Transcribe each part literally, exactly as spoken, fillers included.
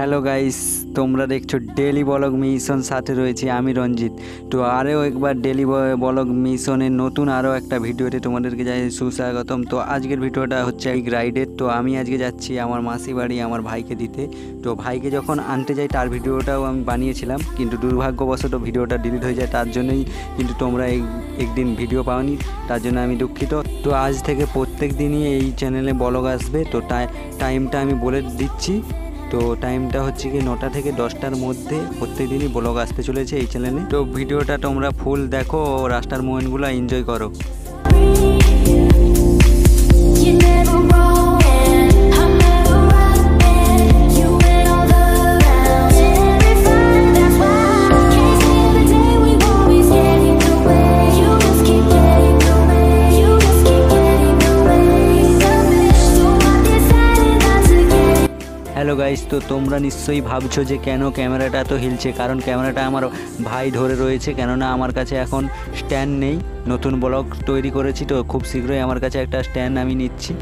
Hello guys তোমরা দেখছো daily blog mission সাথে রয়েছে আমি রঞ্জিত। তো আরও একবার ডেলি ব্লগ মিশনের নতুন আরও একটা ভিডিওতে তোমাদেরকে জানাই সুস্বাগতম। তো আজকের ভিডিওটা হচ্ছে এই রাইডের। তো আমি আজকে যাচ্ছি আমার মাসি বাড়ি আমার ভাইকে দিতে। তো ভাইকে যখন আনতে যাই তার ভিডিওটাও আমি বানিয়েছিলাম, কিন্তু দুর্ভাগ্যবশত ভিডিওটা ডিলিট হয়ে যায়, তার জন্যই কিন্তু তোমরা এই একদিন ভিডিও পাওনি, তার জন্য আমি দুঃখিত। তো আজ থেকে প্রত্যেক দিনই এই চ্যানেলে ব্লগ আসবে। তো টাইমটা আমি বলে দিচ্ছি। তো টাইমটা হচ্ছে কি নটা থেকে দশটার মধ্যে প্রত্যেক দিনই ব্লগ আসতে চলেছে এই চ্যানেলে। তো ভিডিওটা তোমরা ফুল দেখো ও রাস্তার মোমেন্টগুলো এনজয় করো। হ্যালো গাইস, তো তোমরা নিশ্চয়ই ভাবছো যে কেন ক্যামেরাটা তো হিলছে, কারণ ক্যামেরাটা আমার ভাই ধরে রয়েছে, কেননা আমার কাছে এখন স্ট্যান্ড নেই। নতুন ব্লগ তৈরি করেছি, তো খুব শীঘ্রই আমার কাছে একটা স্ট্যান্ড আমি নিচ্ছি।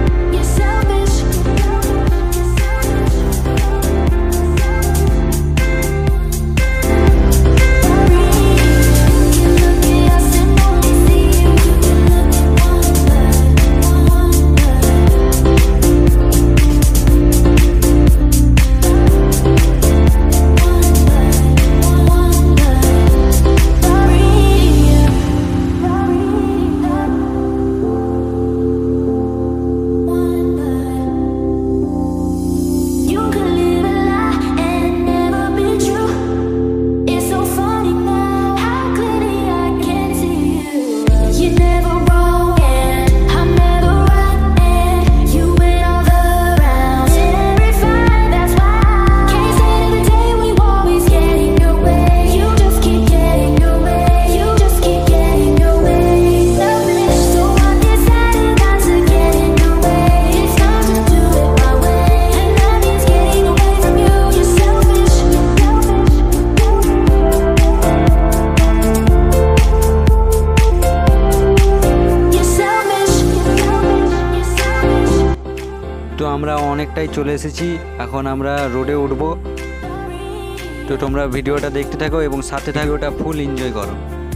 তো আমরা অনেকটাই চলে এসেছি, এখন আমরা রোডে উঠব। তো তোমরা ভিডিওটা দেখতে থাকো এবং সাথে থাকো, ওটা ফুল এনজয় করো।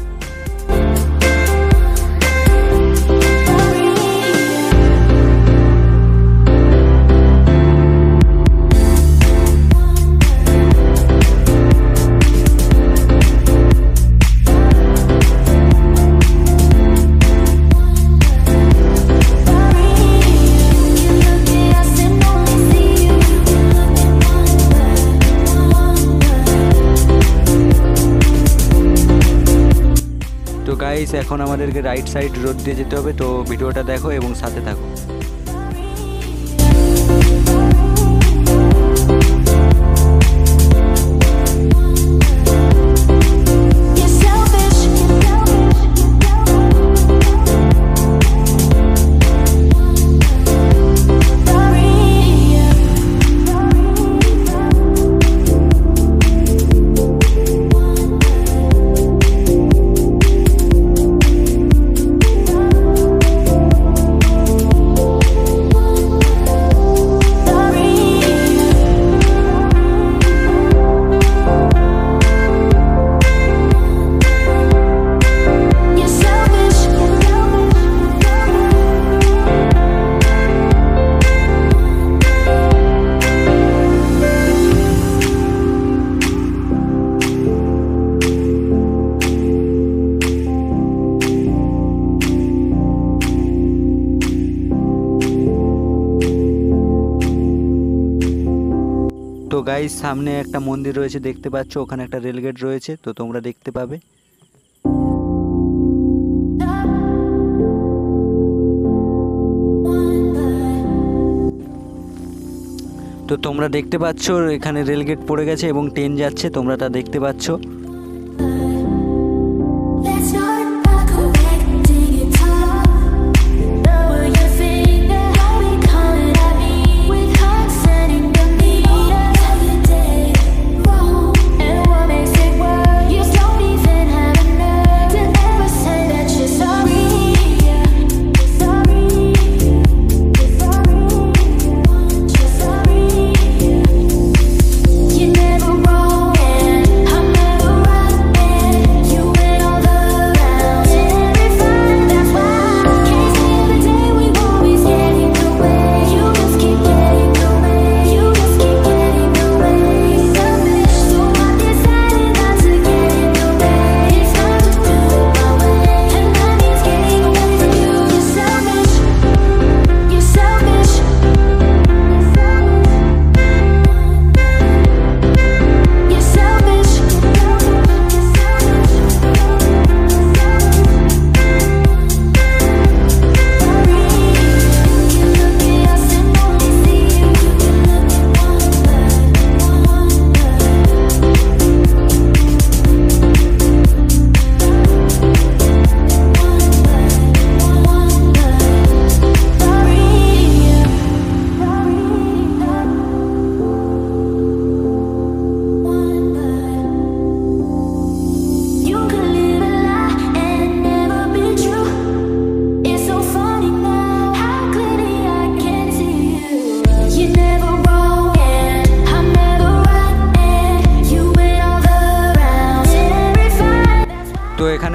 তো গাইস এখন আমাদেরকে রাইট সাইড রোড দিয়ে যেতে হবে। তো ভিডিওটা দেখো এবং সাথে থাকো। তো গাইস সামনে একটা মন্দির রয়েছে দেখতে পাচ্ছ, ওখানে একটা রেলগেট রয়েছে, তো তোমরা দেখতে পাবে। তো তোমরা দেখতে পাচ্ছ এখানে রেলগেট পড়ে গেছে এবং ট্রেন যাচ্ছে, তোমরা তা দেখতে পাচ্ছ।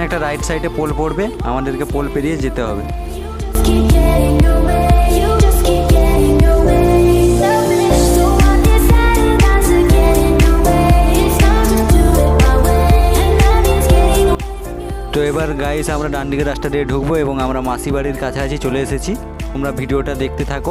একটা রাইট সাইডে পোল পড়বে, আমাদেরকে পোল পেরিয়ে যেতে হবে। তো এবার গাইস আমরা ডান দিকের রাস্তা দিয়ে ঢুকবো এবং আমরা মাসি বাড়ির কাছাকাছি চলে এসেছি। তোমরা ভিডিওটা দেখতে থাকো।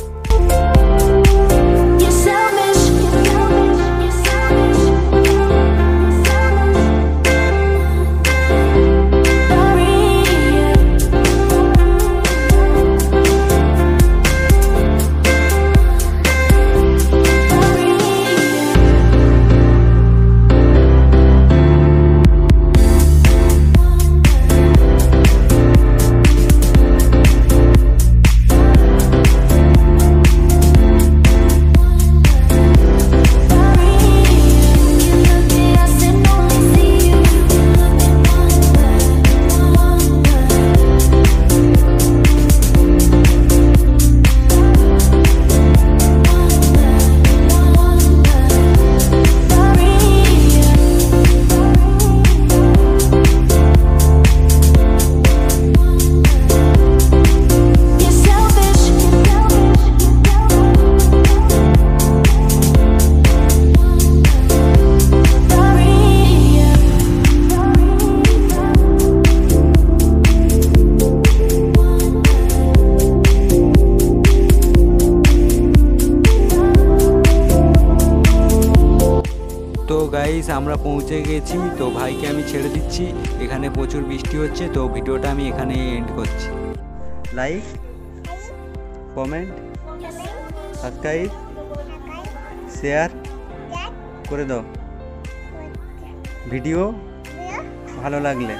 তো গাইস আমরা পৌঁছে গেছি। তো ভাইকে আমি ছেড়ে দিচ্ছি, এখানে প্রচুর বৃষ্টি হচ্ছে। তো ভিডিওটা আমি এখানে এন্ড করছি। লাইক, কমেন্ট, সাবস্ক্রাইব, শেয়ার করে দাও ভিডিও ভালো লাগলে।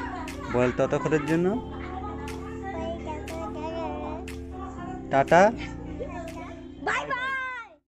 বল ততক্ষণের জন্য টাটা।